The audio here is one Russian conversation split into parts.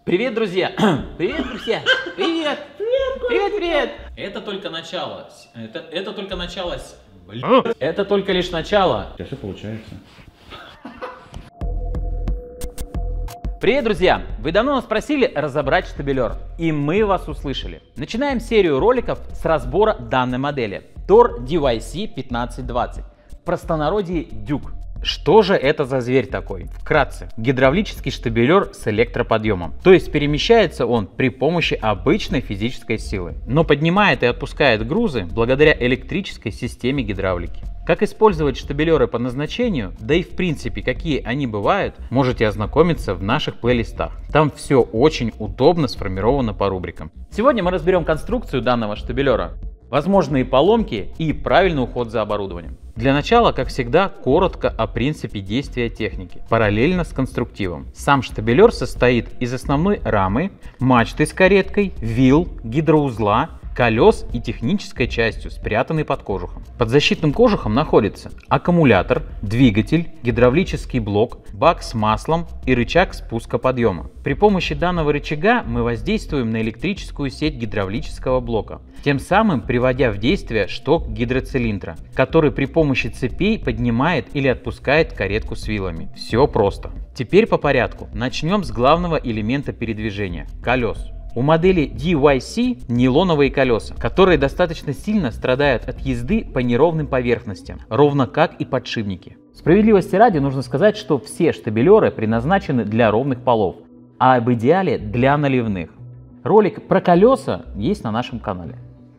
Привет, друзья! Привет, друзья! Привет! Привет, привет! Это только начало. Это только начало. Это только лишь начало. У тебя все получается. Привет, друзья! Вы давно нас просили разобрать штабелер, и мы вас услышали. Начинаем серию роликов с разбора данной модели TOR DYC1520. В простонародье Дюк. Что же это за зверь такой? Вкратце, гидравлический штабелер с электроподъемом. То есть перемещается он при помощи обычной физической силы, но поднимает и отпускает грузы благодаря электрической системе гидравлики. Как использовать штабелеры по назначению, да и в принципе какие они бывают, можете ознакомиться в наших плейлистах. Там все очень удобно сформировано по рубрикам. Сегодня мы разберем конструкцию данного штабелера, возможные поломки и правильный уход за оборудованием. Для начала, как всегда, коротко о принципе действия техники, параллельно с конструктивом. Сам штабелер состоит из основной рамы, мачты с кареткой, вил, гидроузла, колес и технической частью, спрятанной под кожухом. Под защитным кожухом находится аккумулятор, двигатель, гидравлический блок, бак с маслом и рычаг спуска подъема. При помощи данного рычага мы воздействуем на электрическую сеть гидравлического блока, тем самым приводя в действие шток гидроцилиндра, который при помощи цепей поднимает или отпускает каретку с вилами. Все просто. Теперь по порядку. Начнем с главного элемента передвижения – колес. У модели DYC нейлоновые колеса, которые достаточно сильно страдают от езды по неровным поверхностям, ровно как и подшипники. Справедливости ради нужно сказать, что все штабелеры предназначены для ровных полов, а в идеале для наливных. Ролик про колеса есть на нашем канале.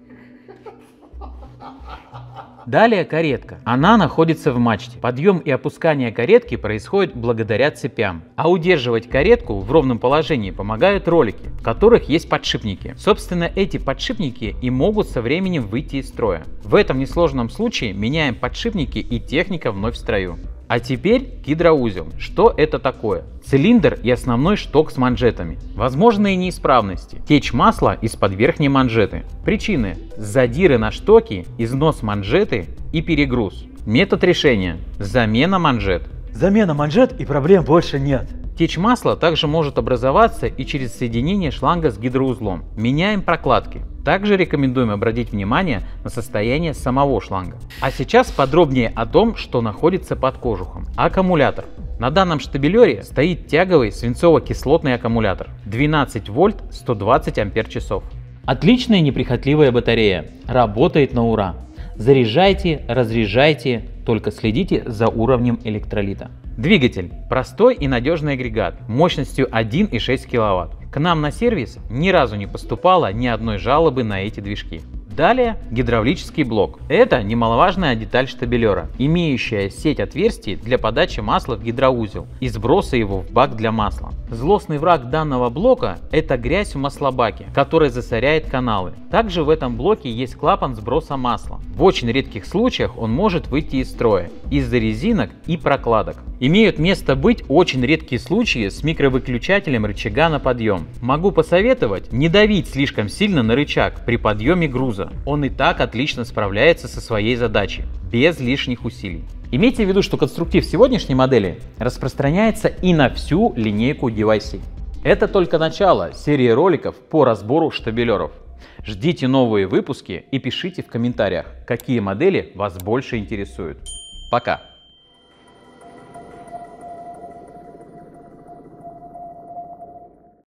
Далее каретка. Она находится в мачте. Подъем и опускание каретки происходит благодаря цепям. А удерживать каретку в ровном положении помогают ролики, в которых есть подшипники. Собственно, эти подшипники и могут со временем выйти из строя. В этом несложном случае меняем подшипники, и техника вновь в строю. А теперь гидроузел. Что это такое? Цилиндр и основной шток с манжетами. Возможные неисправности. Течь масла из-под верхней манжеты. Причины: задиры на штоке, износ манжеты и перегруз. Метод решения: замена манжет. Замена манжет, и проблем больше нет. Течь масла также может образоваться и через соединение шланга с гидроузлом. Меняем прокладки. Также рекомендуем обратить внимание на состояние самого шланга. А сейчас подробнее о том, что находится под кожухом. Аккумулятор. На данном штабелере стоит тяговый свинцово-кислотный аккумулятор 12 вольт 120 ампер-часов. Отличная неприхотливая батарея. Работает на ура. Заряжайте, разряжайте, только следите за уровнем электролита. Двигатель. Простой и надежный агрегат мощностью 1,6 кВт. К нам на сервис ни разу не поступало ни одной жалобы на эти движки. Далее гидравлический блок. Это немаловажная деталь штабелера, имеющая сеть отверстий для подачи масла в гидроузел и сброса его в бак для масла. Злостный враг данного блока – это грязь в маслобаке, которая засоряет каналы. Также в этом блоке есть клапан сброса масла. В очень редких случаях он может выйти из строя из-за резинок и прокладок. Имеют место быть очень редкие случаи с микровыключателем рычага на подъем. Могу посоветовать не давить слишком сильно на рычаг при подъеме груза. Он и так отлично справляется со своей задачей, без лишних усилий. Имейте в виду, что конструктив сегодняшней модели распространяется и на всю линейку DYC. Это только начало серии роликов по разбору штабелеров. Ждите новые выпуски и пишите в комментариях, какие модели вас больше интересуют. Пока!